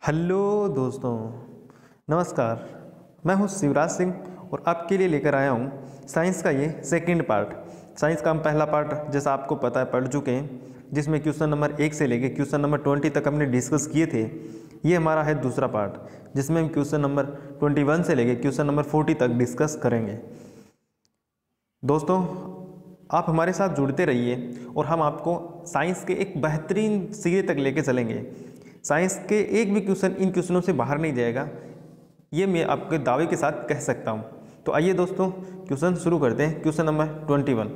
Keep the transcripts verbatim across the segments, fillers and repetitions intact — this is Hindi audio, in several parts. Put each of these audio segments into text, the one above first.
हेलो दोस्तों, नमस्कार। मैं हूं शिवराज सिंह और आपके लिए लेकर आया हूं साइंस का ये सेकंड पार्ट। साइंस का हम पहला पार्ट जैसा आपको पता है पढ़ चुके हैं, जिसमें क्वेश्चन नंबर एक से लेके क्वेश्चन नंबर ट्वेंटी तक हमने डिस्कस किए थे। ये हमारा है दूसरा पार्ट, जिसमें हम क्वेश्चन नंबर ट्वेंटी वन से लेके क्वेश्चन नंबर फोर्टी तक डिस्कस करेंगे। दोस्तों, आप हमारे साथ जुड़ते रहिए और हम आपको साइंस के एक बेहतरीन सिरे तक लेके चलेंगे। साइंस के एक भी क्वेश्चन इन क्वेश्चनों से बाहर नहीं जाएगा, ये मैं आपके दावे के साथ कह सकता हूँ। तो आइए दोस्तों, क्वेश्चन शुरू करते हैं। Question number twenty one,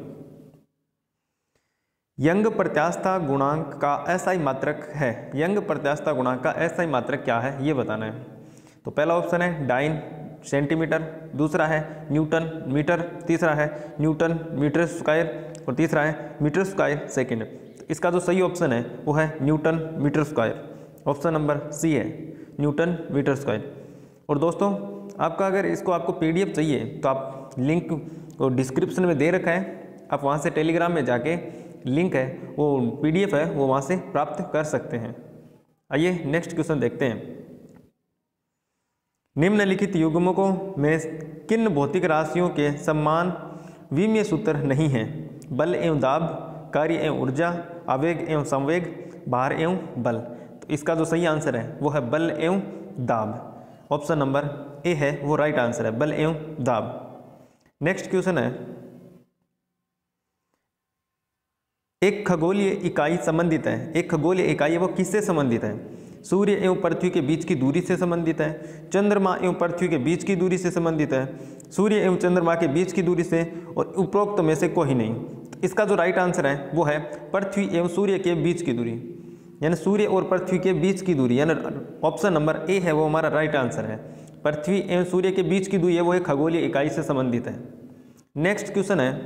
young प्रत्यास्थता गुणांक का एसआई मात्रक है। यंग प्रत्यास्थता गुणांक का एसआई मात्रक क्या है, ये बताना है। तो पहला ऑप्शन है डाइन सेंटीमीटर, दूसरा है न्यूटन मीटर, तीसरा है न्यूटन मीटर स्क्वायर और तीसरा है मीटर स्क्वायर सेकेंड। तो इसका जो सही ऑप्शन है वो है newton metre square. Option number C है न्यूटन मीटर स्क्वायर। और दोस्तों, आपका अगर इसको आपको पीडीएफ चाहिए तो आप लिंक वो डिस्क्रिप्शन में दे रखा है, आप वहाँ से टेलीग्राम में जाके लिंक है वो पीडीएफ है वो वहाँ से प्राप्त कर सकते हैं। आइए नेक्स्ट क्वेश्चन देखते हैं। निम्नलिखित युग्मकों में किन भौतिक राशियों के समान विमीय सूत्र नहीं हैं? बल एवं दाब, कार्य एवं ऊर्जा, आवेग एवं संवेग, भार एवं बल। तो इसका जो सही आंसर है वो है बल एवं दाब। ऑप्शन नंबर ए है वो राइट आंसर है, बल एवं दाब। नेक्स्ट क्वेश्चन है, एक खगोलीय इकाई संबंधित है। एक खगोलीय इकाई है वो किससे संबंधित है? सूर्य एवं पृथ्वी के बीच की दूरी से संबंधित है, चंद्रमा एवं पृथ्वी के बीच की दूरी से संबंधित है, सूर्य एवं चंद्रमा के बीच की दूरी से, और उपरोक्त में से कोई नहीं। तो इसका जो राइट आंसर है वो है पृथ्वी एवं सूर्य के बीच की दूरी, यानी सूर्य और पृथ्वी के बीच की दूरी, यानी ऑप्शन नंबर ए है वो हमारा राइट आंसर है। पृथ्वी एवं सूर्य के बीच की दूरी है वो एक खगोलीय इकाई से संबंधित है। नेक्स्ट क्वेश्चन है,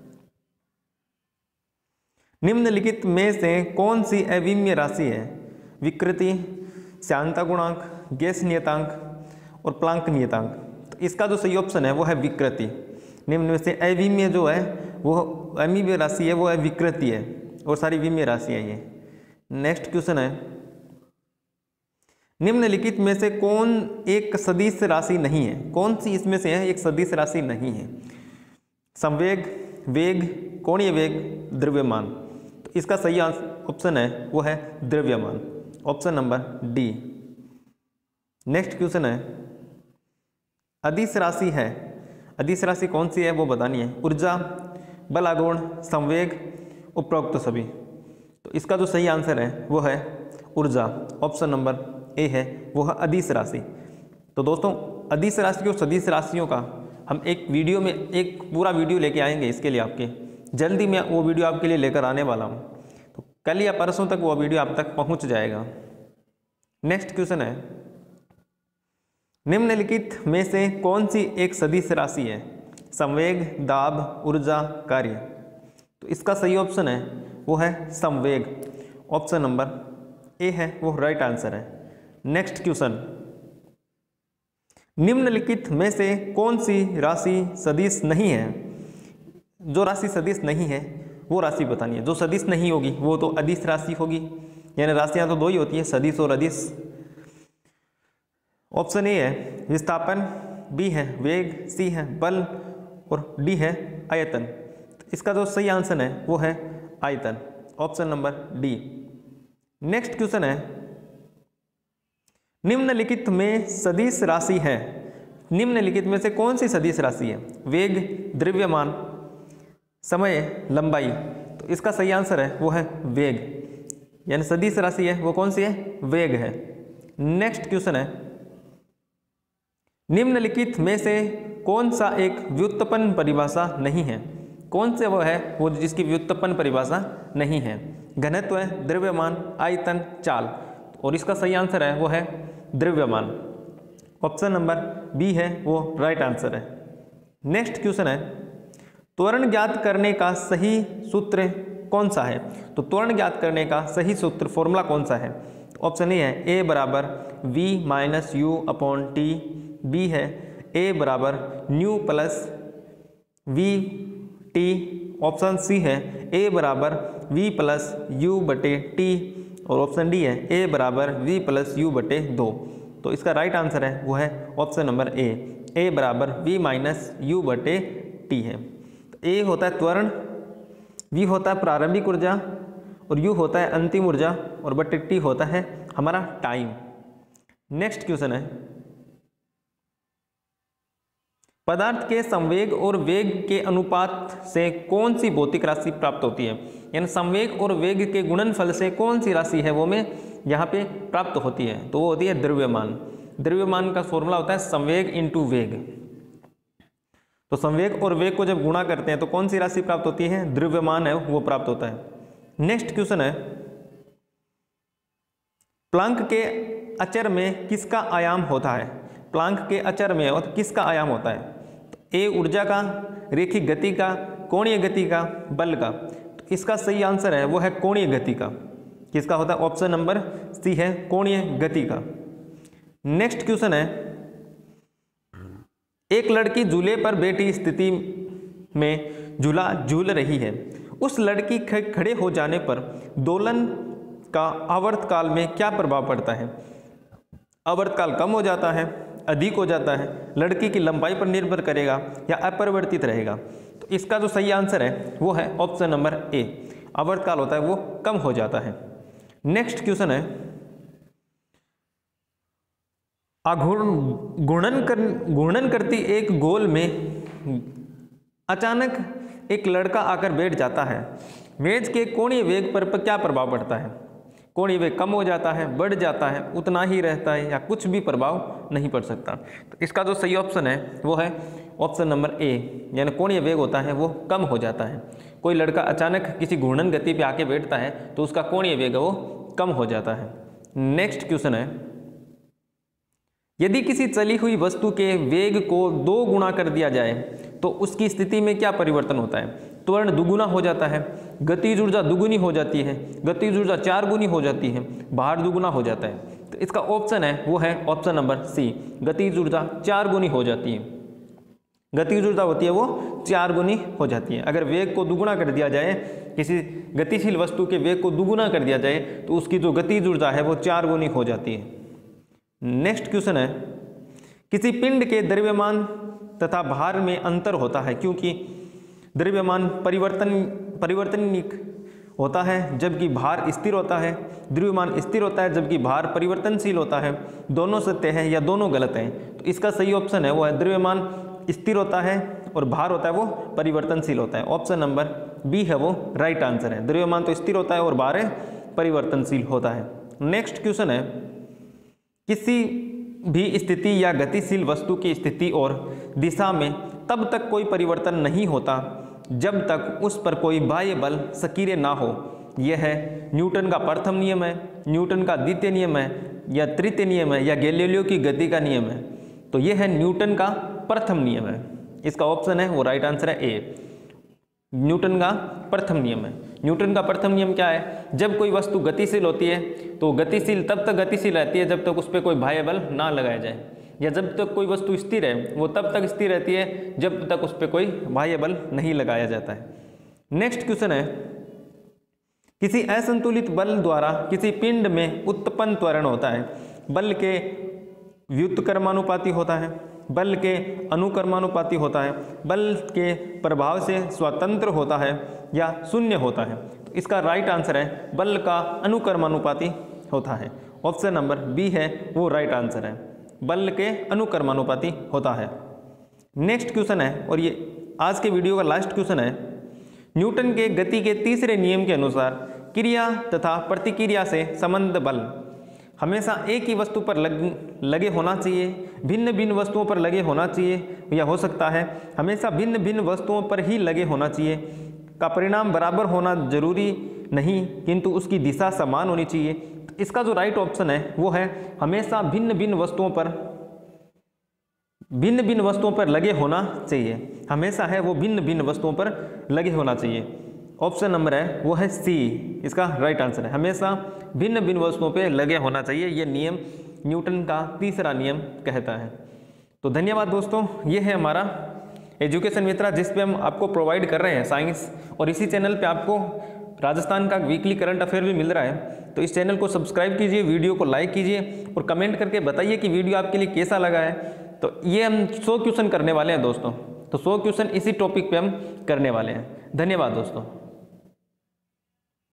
निम्नलिखित में से कौन सी अविमीय राशि है? विकृति, श्यानता गुणांक, गैस नियतांक और प्लांक नियतांक। तो इसका जो सही ऑप्शन है वो है विकृति। निम्न में से अविमीय जो है वो अविमीय राशि है वो है विकृति है, और सारी विमीय राशि है ये। नेक्स्ट क्वेश्चन है, निम्नलिखित में से कौन एक सदिश राशि नहीं है? कौन सी इसमें से है एक सदिश राशि नहीं है? संवेग, वेग, कोणीय वेग, द्रव्यमान। तो इसका सही ऑप्शन है वो है द्रव्यमान। Option number D. Next question है, अदिश राशि है। अदिश राशि कौन सी है वो बतानी है। ऊर्जा, बलागुण, संवेग, उपरोक्त सभी। तो इसका जो सही आंसर है वो है ऊर्जा। ऑप्शन नंबर ए है वो है अदिश राशि। तो दोस्तों, अदिश राशि और सदिश राशियों का हम एक वीडियो में एक पूरा वीडियो लेके आएंगे। इसके लिए आपके जल्दी मैं वो वीडियो आपके लिए लेकर आने वाला हूँ, तो कल या परसों तक वो वीडियो आप तक पहुँच जाएगा। नेक्स्ट क्वेश्चन है, निम्नलिखित में से कौन सी एक सदिश राशि है? संवेग, दाब, ऊर्जा, कार्य। तो इसका सही ऑप्शन है वो है संवेग। ऑप्शन नंबर ए है वो राइट आंसर है। नेक्स्ट क्वेश्चन, निम्नलिखित में से कौन सी राशि सदिश नहीं है? जो राशि सदिश नहीं है वो राशि बतानी है। जो सदिश नहीं होगी वो तो अदिश राशि होगी, यानी राशियां तो दो ही होती है, सदिश और अदिश। ऑप्शन ए है विस्थापन, बी है वेग, सी है बल और डी है आयतन। तो इसका जो सही आंसर है वो है आयतन। Option number D. Next question है, निम्नलिखित में सदिश राशि है। निम्नलिखित में से कौन सी सदिश राशि है? वेग, द्रव्यमान, समय, लंबाई। तो इसका सही आंसर है वो है वेग, यानी सदिश राशि है वो कौन सी है? वेग है। नेक्स्ट क्वेश्चन है, निम्नलिखित में से कौन सा एक व्युत्पन्न परिभाषा नहीं है? कौन से वो है वो जिसकी व्युत्पन्न परिभाषा नहीं है? घनत्व, द्रव्यमान, आयतन, चाल। और इसका सही आंसर है वो है द्रव्यमान। ऑप्शन नंबर बी है वो राइट आंसर है। नेक्स्ट क्वेश्चन है, त्वरण ज्ञात करने का सही सूत्र कौन सा है? तो त्वरण ज्ञात करने का सही सूत्र फॉर्मूला कौन सा है? तो ऑप्शन ए है ए बराबर V minus U upon T, B है ए बराबर new plus V T, option C है ए बराबर वी प्लस यू बटे टी, और ऑप्शन डी है ए बराबर वी प्लस यू बटे दो। तो इसका राइट आंसर है वो है ऑप्शन नंबर ए, ए बराबर वी माइनस यू बटे टी है। तो ए होता है त्वरण, वी होता है प्रारंभिक ऊर्जा और यू होता है अंतिम ऊर्जा और बटे टी होता है हमारा टाइम। नेक्स्ट क्वेश्चन है, पदार्थ के संवेग और वेग के अनुपात से कौन सी भौतिक राशि प्राप्त होती है, यानी संवेग और वेग के गुणनफल से कौन सी राशि है वो में यहाँ पे प्राप्त होती है, तो वो होती है द्रव्यमान। द्रव्यमान का फॉर्मूला होता है संवेग इंटू वेग। तो संवेग और वेग को जब गुणा करते हैं तो कौन सी राशि प्राप्त होती है, द्रव्यमान है वो प्राप्त होता है। नेक्स्ट क्वेश्चन है, प्लांक के अचर में किसका आयाम होता है, प्लांक के अचर में और किसका आयाम होता है, तो ए ऊर्जा का, रेखिक गति का, कोणीय गति का, बल का। तो इसका सही आंसर है वो है कोणीय गति का। किसका होता है, ऑप्शन नंबर सी है कोणीय गति का। नेक्स्ट क्वेश्चन है, एक लड़की झूले पर बैठी स्थिति में झूला झूल रही है, उस लड़की के खड़े हो जाने पर दोलन का आवर्तकाल में क्या प्रभाव पड़ता है, आवर्तकाल कम हो जाता है, अधिक हो जाता है, लड़की की लंबाई पर निर्भर करेगा या अपरिवर्तित रहेगा। तो इसका जो सही आंसर है वो है ऑप्शन नंबर ए, आवर्तकाल होता है वो कम हो जाता है। नेक्स्ट क्वेश्चन है, आघूर्ण घूर्णन कर घूर्णन करती एक गोल में अचानक एक लड़का आकर बैठ जाता है, मेज के कोणीय वेग पर क्या प्रभाव पड़ता है, कोणीय वेग कम हो जाता है, बढ़ जाता है, उतना ही रहता है या कुछ भी प्रभाव नहीं पड़ सकता। तो इसका जो सही ऑप्शन है वो है ऑप्शन नंबर ए, यानी कोणीय वेग होता है वो कम हो जाता है। कोई लड़का अचानक किसी घूर्णन गति पे आके बैठता है तो उसका कोणीय वेग वो कम हो जाता है। नेक्स्ट क्वेश्चन है, यदि किसी चली हुई वस्तु के वेग को दो गुना कर दिया जाए तो उसकी स्थिति में क्या परिवर्तन होता है, त्वरण दुगुना हो जाता है, गतिज ऊर्जा दुगुनी हो जाती है, गतिज ऊर्जा चार गुनी हो जाती है, भार दुगुना हो जाता है। तो इसका ऑप्शन है वो है ऑप्शन नंबर सी, गतिज ऊर्जा चार गुनी हो जाती है। गतिज ऊर्जा होती है वो चार गुनी हो जाती है। अगर वेग को दुगुना कर दिया जाए, किसी गतिशील वस्तु के वेग को दुगुना कर दिया जाए तो उसकी जो गतिज ऊर्जा है वो चार गुनी हो जाती है। नेक्स्ट क्वेश्चन है, किसी पिंड के द्रव्यमान तथा भार में अंतर होता है क्योंकि द्रव्यमान परिवर्तन परिवर्तनीय होता है जबकि भार स्थिर होता है, द्रव्यमान स्थिर होता है जबकि भार परिवर्तनशील होता है, दोनों सत्य है या दोनों गलत हैं। तो इसका सही ऑप्शन है वो है द्रव्यमान स्थिर होता है और भार होता है वो परिवर्तनशील होता है। ऑप्शन नंबर बी है वो राइट आंसर है, द्रव्यमान तो स्थिर होता है और भार परिवर्तनशील होता है। नेक्स्ट क्वेश्चन है, किसी भी स्थिति या गतिशील वस्तु की स्थिति और दिशा में तब तक कोई परिवर्तन नहीं होता जब तक उस पर कोई बाह्य बल सक्रिय ना हो। यह है न्यूटन का प्रथम नियम है, न्यूटन का द्वितीय नियम है या तृतीय नियम है या गैलीलियो की गति का नियम है। तो यह है न्यूटन का प्रथम नियम है। इसका ऑप्शन है वो राइट आंसर है ए, न्यूटन का प्रथम नियम है। न्यूटन का प्रथम नियम क्या है, जब कोई वस्तु गतिशील होती है तो गतिशील तब तक गतिशील रहती है जब तक उस पर कोई बाह्य बल ना लगाया जाए, या जब तक कोई वस्तु स्थिर है वो तब तक स्थिर रहती है जब तक उस पर कोई बाह्य बल नहीं लगाया जाता है। नेक्स्ट क्वेश्चन है, किसी असंतुलित बल द्वारा किसी पिंड में उत्पन्न त्वरण होता है, बल के व्युत्क्रमानुपाती होता है, बल के अनुक्रमानुपाती होता है, बल के प्रभाव से स्वतंत्र होता है या शून्य होता है। तो इसका राइट आंसर है बल का अनुक्रमानुपाती होता है। ऑप्शन नंबर बी है वो राइट आंसर है, बल के अनुक्रमानुपाती होता है। नेक्स्ट क्वेश्चन है और ये आज के वीडियो का लास्ट क्वेश्चन है, न्यूटन के गति के तीसरे नियम के अनुसार क्रिया तथा प्रतिक्रिया से संबंध बल हमेशा एक ही वस्तु पर लग लगे होना चाहिए, भिन्न भिन्न वस्तुओं पर लगे होना चाहिए, या हो सकता है हमेशा भिन्न भिन्न वस्तुओं पर ही लगे होना चाहिए, का परिणाम बराबर होना जरूरी नहीं किंतु उसकी दिशा समान होनी चाहिए। तो इसका जो राइट ऑप्शन है वो है हमेशा भिन्न भिन्न वस्तुओं पर भिन्न भिन्न वस्तुओं पर लगे होना चाहिए, हमेशा है वो भिन्न भिन्न वस्तुओं पर लगे होना चाहिए। ऑप्शन नंबर है वो है सी, इसका राइट आंसर है, हमेशा भिन्न भिन्न वस्तुओं पे लगे होना चाहिए। ये नियम न्यूटन का तीसरा नियम कहता है। तो धन्यवाद दोस्तों, ये है हमारा एजुकेशन मित्रा जिस पे हम आपको प्रोवाइड कर रहे हैं साइंस, और इसी चैनल पे आपको राजस्थान का वीकली करंट अफेयर भी मिल रहा है। तो इस चैनल को सब्सक्राइब कीजिए, वीडियो को लाइक कीजिए और कमेंट करके बताइए कि वीडियो आपके लिए कैसा लगा है। तो ये हम सौ क्वेश्चन करने वाले हैं दोस्तों, तो सौ क्वेश्चन इसी टॉपिक पे हम करने वाले हैं। धन्यवाद दोस्तों।